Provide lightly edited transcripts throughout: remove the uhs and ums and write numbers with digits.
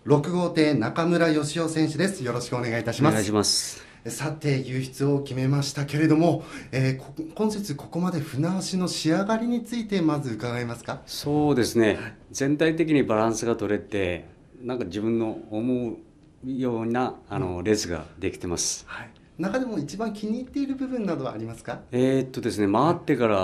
6号艇中村義雄選手です。よろしくお願いいたします。 お願いします。 さて、輸出を決めましたけれども、今節ここまで船足の仕上がりについてまず伺えますか？ そうですね、全体的にバランスが取れて、なんか自分の思うようなレースができてます。 はい、中でも一番気に入っている部分などはありますか？ ですね、回ってから、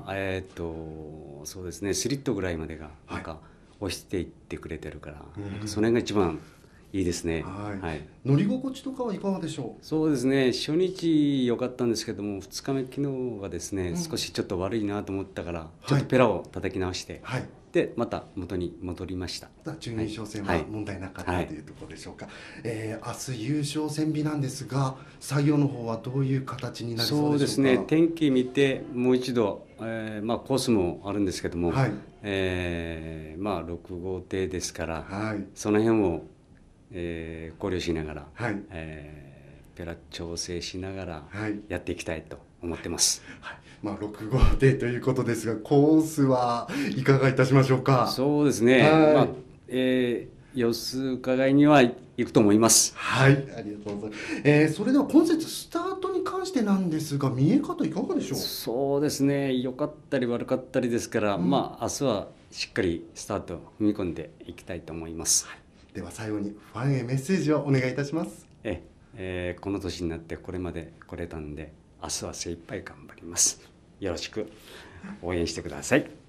そうですね、スリットぐらいまでがなんか押していってくれてるから、なんかそれが一番いいですね。 はい。乗り心地とかはいかがでしょう？ そうですね、初日良かったんですけども、2日目、昨日がですね、少しちょっと悪いなと思ったから、ちょっとペラを叩き直して、でまた元に戻りました。 準優勝戦は問題なかったというところでしょうか。明日優勝戦日なんですが、作業の方はどういう形になりそうでしょうか？ そうですね、天気見てもう一度、コースもあるんですけども、6号艇ですから、その辺を考慮しながら、ペラ調整しながらやっていきたいと思ってます。 6号艇ということですが、コースはいかがいたしましょうか？ そうですね、様子伺いには行くと思います。 はい、ありがとうございます。それでは今節スタートに関してなんですが、見え方いかがでしょう？ そうですね、良かったり悪かったりですから、明日はしっかりスタート踏み込んでいきたいと思います。 では最後にファンへメッセージをお願いいたします。 この年になってこれまで来れたんで、明日は精一杯頑張ります。よろしく応援してください。